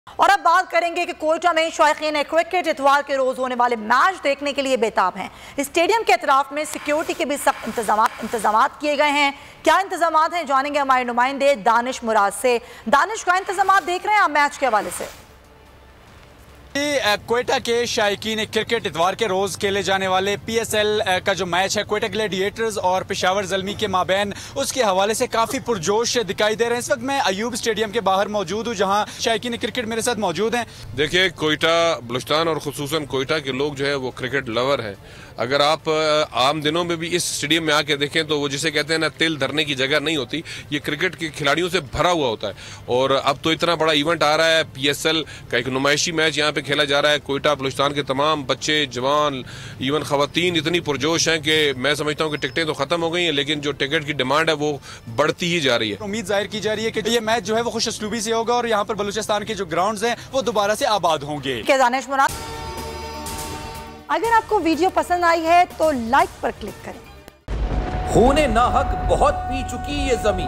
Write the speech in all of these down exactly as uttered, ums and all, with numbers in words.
और अब बात करेंगे कि कोयटा में शौकीन क्रिकेट इतवार के रोज होने वाले मैच देखने के लिए बेताब हैं। स्टेडियम के अतराफ में सिक्योरिटी के भी सख्त इंतजाम इंतजाम किए गए हैं। क्या इंतजाम हैं, जानेंगे हमारे नुमाइंदे दानिश मुराद से। दानिश, क्या इंतजाम देख रहे हैं आप मैच के हवाले से? कोयटा के शायकीन क्रिकेट इतवार के रोज खेले जाने वाले पी एस एल का जो मैच है कोयटा ग्लैडिएटर्स और पेशावर ज़ल्मी के माबैन, उसके हवाले से काफ़ी पुरजोश दिखाई दे रहे हैं। इस वक्त मैं अयूब स्टेडियम के बाहर मौजूद हूँ, जहाँ शायकीन क्रिकेट मेरे साथ मौजूद हैं। देखिए, कोयटा बलूचिस्तान और खुसूसन कोयटा के लोग जो है वो क्रिकेट लवर है। अगर आप आम दिनों में भी इस स्टेडियम में आके देखें तो वो जिसे कहते हैं ना, तिल धरने की जगह नहीं होती। ये क्रिकेट के खिलाड़ियों से भरा हुआ होता है। और अब तो इतना बड़ा इवेंट आ रहा है, पी एस एल का एक नुमाइशी मैच यहाँ पे खेला जा रहा है। कोयटा बलूचिस्तान के तमाम बच्चे, जवान, इवन खवातीन इतनी पुरजोश हैं कि मैं समझता हूँ कि टिकटें तो खत्म हो गई हैं, लेकिन जो टिकट की डिमांड है वो बढ़ती ही जा रही है। उम्मीद जाहिर की जा रही है कि ये मैच जो है वो खुश असलूबी से होगा और यहाँ पर बलूचिस्तान के जो ग्राउंड्स हैं वो दोबारा से आबाद होंगे। अगर आपको वीडियो पसंद आई है तो लाइक पर क्लिक करें। खूने नाहक बहुत पी चुकी ये जमीन,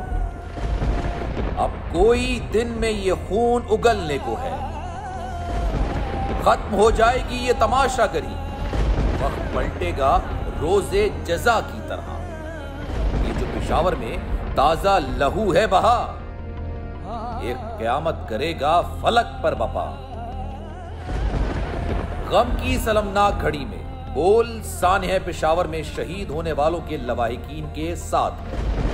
अब कोई दिन में ये खून उगलने को है। खत्म हो जाएगी ये तमाशागरी, वक्त पलटेगा रोजे जजा की तरह। ये जो पेशावर में ताजा लहू है बहा, एक क़यामत करेगा फलक पर बपा। गम की सलमनाक घड़ी में बोल सानह पेशावर में शहीद होने वालों के लवाहिकीन के साथ है।